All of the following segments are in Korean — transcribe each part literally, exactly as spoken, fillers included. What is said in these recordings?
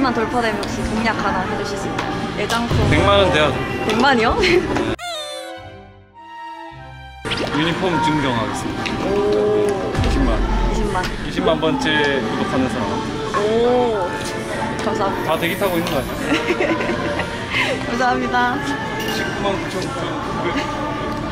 이십만 돌파되면 혹시 공약 하나 해주실 수 있나요? 애장품 백만 원 돼야죠. 백만이요? 유니폼 증정하겠습니다. 오. 이십만. 이십만. 이십만 번째 구독하는 사람. 오. 감사합니다. 다 대기 타고 있는 거 아니야? 감사합니다. 십구만 구천구백.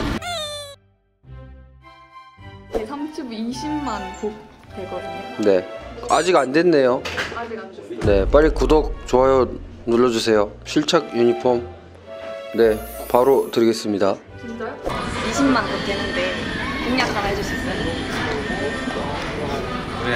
삼튜브 이십만 복 되거든요. 네. 아직 안 됐네요. 아직 안 됐어요. 네, 빨리 구독, 좋아요 눌러주세요. 실착 유니폼. 네, 바로 드리겠습니다. 진짜요? 이십만 곧 되는데 공약 하나 해줄 수 있어요? 그래.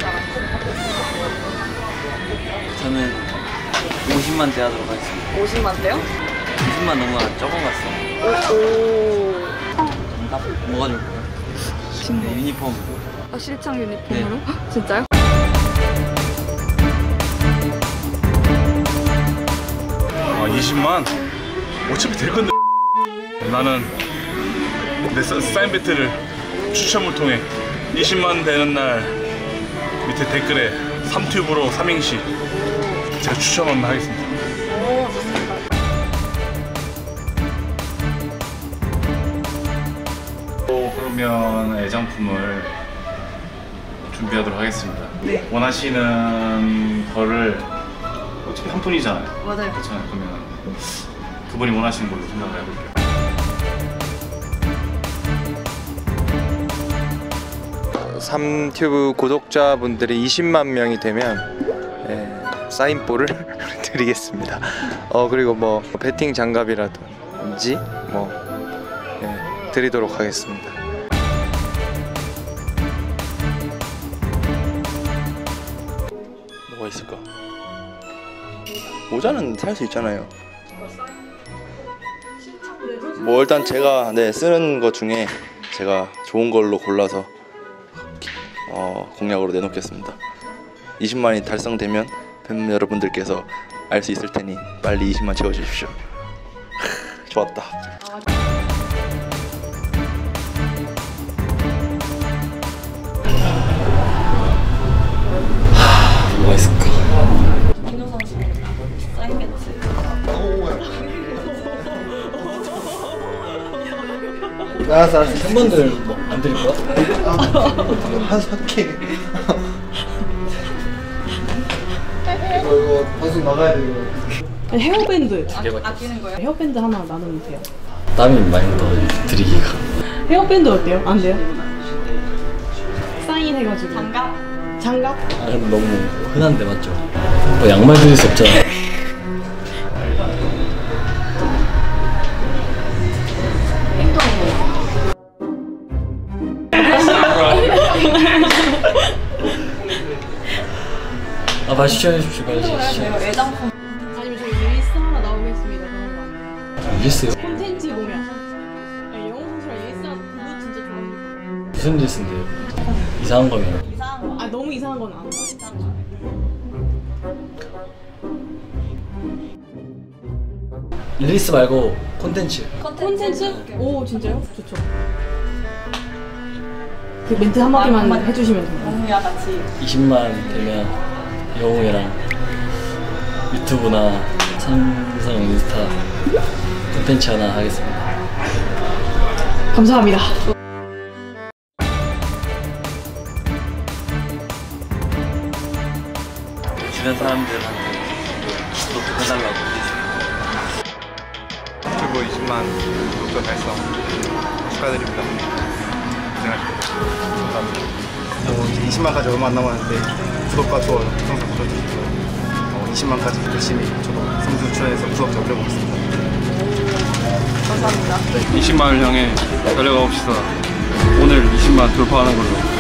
저는 오십만 대 하도록 하겠습니다. 오십만 대요? 이십만 너무 적은 것 같습니다. 오. 정답 뭐가 좋을까요? 네, 유니폼. 아, 실창 유니폼으로? 네. 진짜요? 아, 이십만? 어차피 될 건데. 나는 내 사, 사인 배틀을 추첨을 통해 이십만 되는 날 밑에 댓글에 삼튜브로 삼행시 제가 추첨 한번 하겠습니다. 오, 좋습니다. 또 그러면 애장품을 준비하도록 하겠습니다. 네. 원하시는 거를 어차피 한 분이잖아요. 맞아요. 그렇잖아요. 그러면 그분이 원하시는 걸로 생각을 해볼게요. 삼튜브 구독자분들이 이십만 명이 되면 예, 사인볼을 드리겠습니다. 어 그리고 뭐 배팅 장갑이라든지 뭐 예, 드리도록 하겠습니다. 뭐가 있을까? 모자는 살 수 있잖아요. 뭐 일단 제가 네 쓰는 것 중에 제가 좋은 걸로 골라서 어, 공약으로 내놓겠습니다. 이십만이 달성되면 팬 여러분들께서 알 수 있을 테니 빨리 이십만 채워주십시오. 좋았다. 뭐가 있을까? 김효 선수 사인 배트. 알았어 알았어 팬분들 뭐 안 드릴 거야? 한 사케 이거 이거 방송 나가야 돼 이거. 헤어밴드 아, 아끼는 거예요? 헤어밴드 하나 나누면 돼요. 땀이 많이 더 드리기가. 헤어밴드 어때요? 안 돼요? 사인 해가지고 장갑? 장갑? 아 근데 너무 흔한데 맞죠? 뭐 양말 드릴 수 없잖아. 아 빨리 추천해 주십시오. 빨리 추천해. 애장품. 아니면 저희 릴스 하나 나오겠습니다. 그런 거 릴스요? 콘텐츠 보면 아니, 영호 선수랑 릴스 그거 진짜 좋아해요. 무슨 릴스인데요? 이상한 거면. 이상한 거. 아 너무 이상한 건 안 돼. 릴스 말고 콘텐츠. 콘텐츠? 오 진짜요? 좋죠. 그 멘트 한 마디만 아, 해주시면 돼요. 공유와 같이. 이십만 되면 영웅이랑 유튜브나 삼성 인스타 콘텐츠 하나 하겠습니다. 감사합니다. 주변 사람들한테 구독해달라고 해주시면. 유튜브 이십만 구독자 달성 축하드립니다. 고생하셨습니다. 감사합니다. 어, 이제 이십만까지 얼마 안 남았는데 구독과 좋아요 항상 눌러주시고 어, 이십만까지 열심히 저도 성수 출연해서 구독자 올려보겠습니다. 감사합니다. 이십만을 향해 달려가 봅시다. 오늘 이십만 돌파하는 걸로.